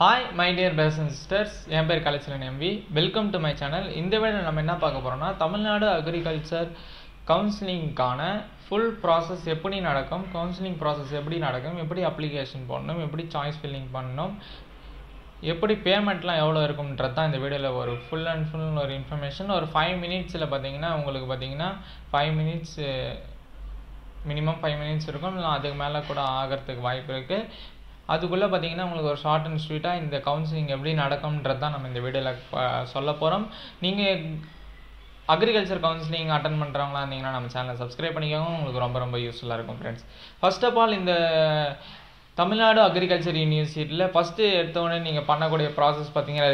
Hi my dear brothers and sisters, என் பேர் Councelling MV. Welcome to my channel. இந்த வீடியோல நம்ம என்ன பார்க்க போறோம்னா தமிழ்நாடு அக்ரிகல்ச்சர் கவுன்சிலிங்கான full process எப்படி நடக்கும், கவுன்சிலிங் process எப்படி நடக்கும், எப்படி அப்ளிகேஷன் போடணும், எப்படி சாய்ஸ் ஃபில்லிங் பண்ணணும், எப்படி பேமெண்ட்லாம் எவ்வளோ இருக்கும்ன்றது தான் இந்த வீடியோவில் ஒரு ஃபுல் ஒரு இன்ஃபர்மேஷன். ஒரு 5 மினிட்ஸில் பார்த்தீங்கன்னா உங்களுக்கு பார்த்தீங்கன்னா 5 மினிட்ஸ் மினிமம் 5 மினிட்ஸ் இருக்கும், இல்லை அதுக்கு மேலே கூட ஆகிறதுக்கு வாய்ப்பு இருக்குது. அதுக்குள்ளே பார்த்தீங்கன்னா உங்களுக்கு ஒரு ஷார்ட் அண்ட் ஸ்வீட்டாக இந்த கவுன்சிலிங் எப்படி நடக்கும்ன்றது தான் நம்ம இந்த வீடியோவில் சொல்ல போகிறோம். நீங்கள் அக்ரிகல்ச்சர் கவுன்சிலிங் அட்டன் பண்ணுறவங்களா இருந்தீங்கன்னா நம்ம சேனலை சப்ஸ்கிரைப் பண்ணிக்கோங்க, உங்களுக்கு ரொம்ப யூஸ்ஃபுல்லாக இருக்கும் ஃப்ரெண்ட்ஸ். ஃபர்ஸ்ட் ஆஃப் ஆல் இந்த தமிழ்நாடு அக்ரிகல்ச்சர் யூனிவர்சிட்டியில் ஃபஸ்ட்டு எடுத்தோடனே நீங்கள் பண்ணக்கூடிய ப்ராசஸ் பார்த்தீங்கன்னா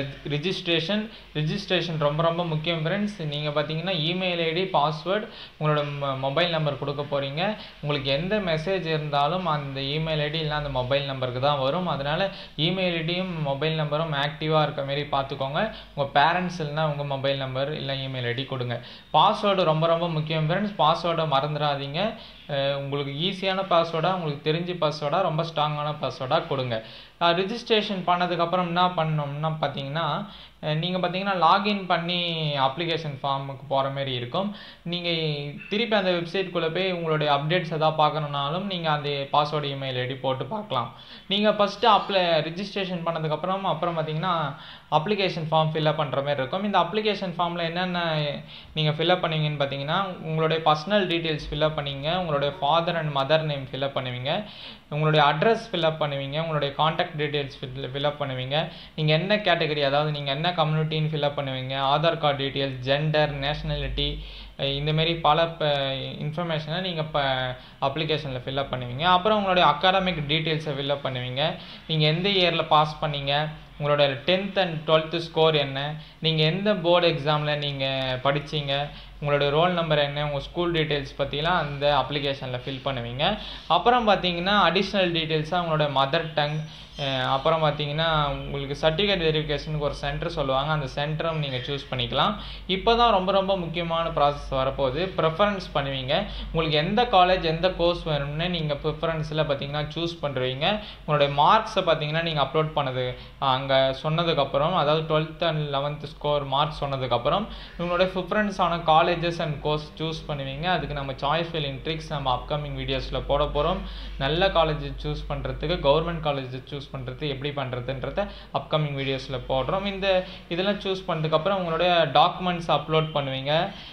ரிஜிஸ்ட்ரேஷன் ரொம்ப முக்கியம் ஃப்ரெண்ட்ஸ். நீங்கள் பார்த்தீங்கன்னா இமெயில் ஐடி, பாஸ்வேர்டு, உங்களோட மொபைல் நம்பர் கொடுக்க போகிறீங்க. உங்களுக்கு எந்த மெசேஜ் இருந்தாலும் அந்த இமெயில் ஐடி இல்லை அந்த மொபைல் நம்பருக்கு தான் வரும். அதனால் இமெயில் ஐடியும் மொபைல் நம்பரும் ஆக்டிவாக இருக்க மாரி பார்த்துக்கோங்க. உங்கள் பேரண்ட்ஸ் இல்லைனா உங்கள் மொபைல் நம்பர் இல்லை இமெயில் ஐடி கொடுங்க. பாஸ்வேர்டு ரொம்ப முக்கியம் ஃப்ரெண்ட்ஸ். பாஸ்வேர்டை மறந்துடாதீங்க. உங்களுக்கு ஈஸியான பாஸ்வேர்டாக, உங்களுக்கு தெரிஞ்ச பாஸ்வேர்டாக, ரொம்ப ஸ்ட்ராங்கான பாஸ்வேர்டாக கொடுங்க. ரிஜிஸ்ட்ரேஷன் பண்ணதுக்கப்புறம் என்ன பண்ணோம்னா பார்த்தீங்கன்னா நீங்கள் பார்த்தீங்கன்னா லாகின் பண்ணி அப்ளிகேஷன் ஃபார்முக்கு போகிற மாதிரி இருக்கும். நீங்கள் திருப்பி அந்த வெப்சைட்குள்ளே போய் உங்களுடைய அப்டேட்ஸ் எதாவது பார்க்கணுன்னாலும் நீங்கள் அந்த பாஸ்வேர்டு இமெயில் ஐடி போட்டு பார்க்கலாம். நீங்கள் ஃபஸ்ட்டு ரிஜிஸ்ட்ரேஷன் பண்ணதுக்கப்புறம் பார்த்தீங்கன்னா அப்ளிகேஷன் ஃபார்ம் ஃபில்அப் பண்ணுற மாதிரி இருக்கும். இந்த அப்ளிகேஷன் ஃபார்மில் என்னென்ன நீங்கள் ஃபில்அப் பண்ணுவீங்கன்னு பார்த்தீங்கன்னா உங்களுடைய பர்சனல் டீட்டெயில்ஸ் ஃபில்அப் பண்ணுவீங்க, உங்களுடைய father and mother name fill up பண்ணுவீங்க, உங்களுடைய அட்ரஸ் ஃபில்அப் பண்ணுவீங்க, உங்களுடைய காண்டாக்ட் டீட்டெயில்ஸ் ஃபில்அப் பண்ணுவீங்க, நீங்கள் என்ன கேட்டகரி, அதாவது நீங்கள் என்ன கம்யூனிட்டின்னு ஃபில்அப் பண்ணுவீங்க, Aadhaar card details, gender, nationality, இந்தமாரி பல இன்ஃபர்மேஷனை நீங்கள் இப்போ அப்ளிகேஷனில் ஃபில்அப் பண்ணுவீங்க. அப்புறம் உங்களுடைய அகாடமிக் டீட்டெயில்ஸை ஃபில்அப் பண்ணுவீங்க. நீங்கள் எந்த இயரில் பாஸ் பண்ணீங்க, உங்களோட 10th and 12th ஸ்கோர் என்ன, நீங்கள் எந்த போர்டு எக்ஸாமில் நீங்கள் படித்தீங்க, உங்களுடைய ரோல் நம்பர் என்ன, உங்கள் ஸ்கூல் டீட்டெயில்ஸ் பற்றிலாம் அந்த அப்ளிகேஷனில் ஃபில் பண்ணுவீங்க. அப்புறம் பார்த்தீங்கன்னா அடிஷ்னல் டீட்டெயில்ஸாக உங்களோட மதர் டங், அப்புறம் பார்த்தீங்கன்னா உங்களுக்கு சர்டிஃபிகேட் வெரிஃபிகேஷனுக்கு ஒரு சென்டர் சொல்லுவாங்க, அந்த சென்டரும் நீங்கள் சூஸ் பண்ணிக்கலாம். இப்போ தான் ரொம்ப முக்கியமான ப்ராசஸ் வரப்போகுது. ப்ரிஃபரன்ஸ் பண்ணுவீங்க. உங்களுக்கு எந்த காலேஜ் எந்த கோர்ஸ் வேணும்னு நீங்கள் ப்ரிஃபரன்ஸில் பார்த்தீங்கன்னா சூஸ் பண்ணுறீங்க. உங்களுடைய மார்க்ஸை பார்த்தீங்கன்னா நீங்கள் அப்லோட் பண்ணது அங்கே சொன்னதுக்கப்புறம், அதாவது 12th and 11th score marks சொன்னதுக்கப்புறம் உங்களுடைய ப்ரிஃபரன்ஸான காலேஜஸ் அண்ட் கோர்ஸ் சூஸ் பண்ணுவீங்க. அதுக்கு நம்ம சாய்ஸ் ஃபில்லிங் ட்ரிக்ஸ் நம்ம அப்கமிங் வீடியோஸில் போட போகிறோம். நல்ல காலேஜ் சூஸ் பண்ணுறதுக்கு, கவர்மெண்ட் காலேஜ் சூஸ் பண்ணுறது எப்படி பண்ணுறதுன்றத அப்கமிங் வீடியோஸில் போடுறோம். இதெல்லாம் சூஸ் பண்ணதுக்கப்புறம் உங்களுடைய டாக்குமெண்ட்ஸ் அப்லோட் பண்ணுவீங்க.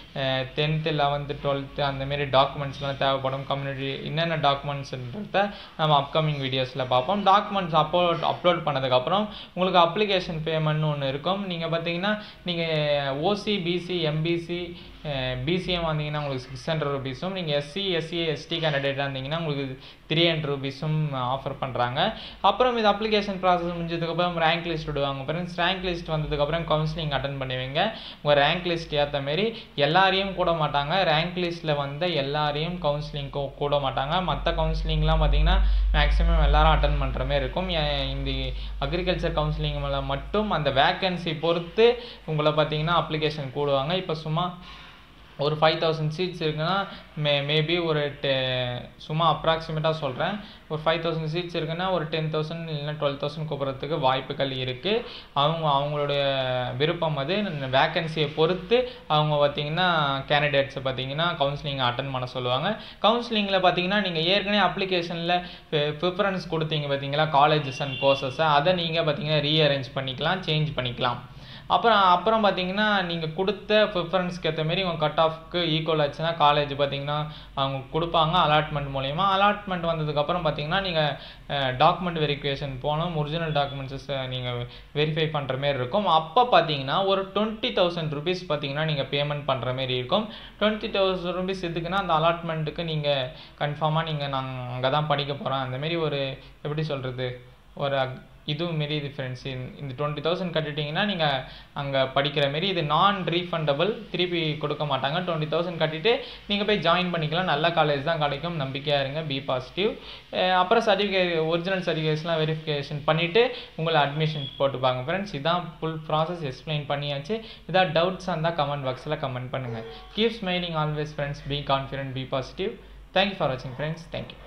10th 11th 12th அந்தமாரி டாக்குமெண்ட்ஸ்லாம் தேவைப்படும். கம்யூனிட்டி என்னென்ன டாக்குமெண்ட்ஸ்ன்றத நம்ம அப்கமிங் வீடியோஸில் பார்ப்போம். டாக்குமெண்ட்ஸ் அப்லோட் பண்ணதுக்கப்புறம் உங்களுக்கு அப்ளிகேஷன் பேமெண்ட்னு ஒன்று இருக்கும். நீங்கள் பார்த்தீங்கன்னா நீங்கள் ஓசி, பிசி, எம்பிசி, பிசிஎம் வந்தீங்கன்னா உங்களுக்கு 600 ரூபீஸும், நீங்கள் எஸ்சி, எஸ்சி, எஸ்டி கேண்டிடேட்டாக இருந்தீங்கன்னா உங்களுக்கு 300 ரூபீஸும் ஆஃபர் பண்ணுறாங்க. அப்புறம் இது அப்ளிகேஷன் ப்ராசஸ் முடிஞ்சதுக்கப்புறம் ரேங்க் லிஸ்ட் விடுவாங்க. ஃப்ரெண்ட்ஸ், ரேங்க் லிஸ்ட் வந்ததுக்கப்புறம் கவுன்சிலிங் அட்டன் பண்ணுவீங்க. உங்கள் ரேங்க் லிஸ்ட் ஏற்ற மாரி எல்லாரையும் கூட மாட்டாங்க. ரேங்க் லிஸ்ட்டில் வந்த எல்லாரையும் கவுன்சிலிங் கூட மாட்டாங்க. மற்ற கவுன்சிலிங்லாம் பார்த்தீங்கன்னா மேக்ஸிமம் எல்லாரும் அட்டன் பண்ணுற மாதிரி இருக்கும். இந்த அக்ரிகல்ச்சர் கவுன்சிலிங் மட்டும் அந்த வேக்கன்சி பொறுத்து உங்களை பார்த்தீங்கன்னா அப்ளிகேஷன் கூடுவாங்க. இப்போ சும்மா ஒரு 5000 சீட்ஸ் இருக்குன்னா மேபி ஒரு சும்மா அப்ராக்சிமேட்டாக சொல்கிறேன், ஒரு 5000 சீட்ஸ் இருக்குன்னா ஒரு 10,000 இல்லைன்னா 12,000 கூப்பிட்றதுக்கு வாய்ப்புகள் இருக்குது. அவங்களுடைய விருப்பம் அது. வேக்கன்சியை பொறுத்து அவங்க பார்த்தீங்கன்னா கேண்டிடேட்ஸை பார்த்தீங்கன்னா கவுன்சிலிங் அட்டன் பண்ண சொல்லுவாங்க. கவுன்சிலிங்கில் பார்த்தீங்கன்னா நீங்கள் ஏற்கனவே அப்ளிகேஷனில் ப்ரிஃபரன்ஸ் கொடுத்தீங்க பார்த்தீங்களா, காலேஜஸ் அண்ட் கோர்சஸை, அதை நீங்கள் பார்த்தீங்கன்னா ரீஅரேஞ்ச் பண்ணிக்கலாம், சேஞ்ச் பண்ணிக்கலாம். அப்புறம் பார்த்தீங்கன்னா நீங்கள் கொடுத்த ப்ரிஃபரன்ஸ்க்கு ஏற்ற மாரி உங்கள் கட் ஆஃப்க்கு ஈக்குவல் ஆச்சுன்னா காலேஜ் பார்த்தீங்கன்னா அவங்க கொடுப்பாங்க அலாட்மெண்ட் மூலயமா. அலாட்மெண்ட் வந்ததுக்கப்புறம் பார்த்தீங்கன்னா நீங்கள் டாக்குமெண்ட் வெரிஃபிகேஷன் போகணும். ஒரிஜினல் டாக்குமெண்ட்ஸை நீங்கள் வெரிஃபை பண்ணுற மாரி இருக்கும். அப்போ பார்த்தீங்கன்னா ஒரு 20,000 ரூபீஸ் பார்த்தீங்கன்னா நீங்கள் பேமெண்ட் பண்ணுற மாரி இருக்கும். 20,000 ரூபீஸ் எதுக்குன்னா அந்த அலாட்மெண்ட்டுக்கு நீங்கள் கன்ஃபார்மாக நாங்கள் அங்கே தான் படிக்க போகிறோம் அந்தமாரி ஒரு எப்படி சொல்கிறது ஒரு இதுவும் மாரி இது ஃப்ரெண்ட்ஸ். இந்த 20,000 கட்டிட்டிங்கன்னா நீங்கள் அங்கே படிக்கிற மாரி. இது நான் ரீஃபண்டபிள், திருப்பி கொடுக்க மாட்டாங்க. 20,000 கட்டிட்டு நீங்கள் போய் ஜாயின் பண்ணிக்கலாம். நல்ல காலேஜ் தான் கிடைக்கும், நம்பிக்கையாக இருங்க, பி பாசிட்டிவ். அப்புறம் சர்டிஃபிகேட், ஒரிஜினல் சர்டிஃபிகேட்ஸ்லாம் வெரிஃபிகேஷன் பண்ணிவிட்டு உங்களை அட்மிஷன் போட்டுப்பாங்க ஃப்ரெண்ட்ஸ். இதான் ஃபுல் ப்ராசஸ் எக்ஸ்பிளைன் பண்ணியாச்சு. இதான் டவுட்ஸாக இருந்தால் கமெண்ட் பாக்ஸில் கமெண்ட் பண்ணுங்கள். Keep smiling always friends, be confident, be positive. Thank you for வாட்சிங் ஃப்ரெண்ட்ஸ். தேங்க்யூ.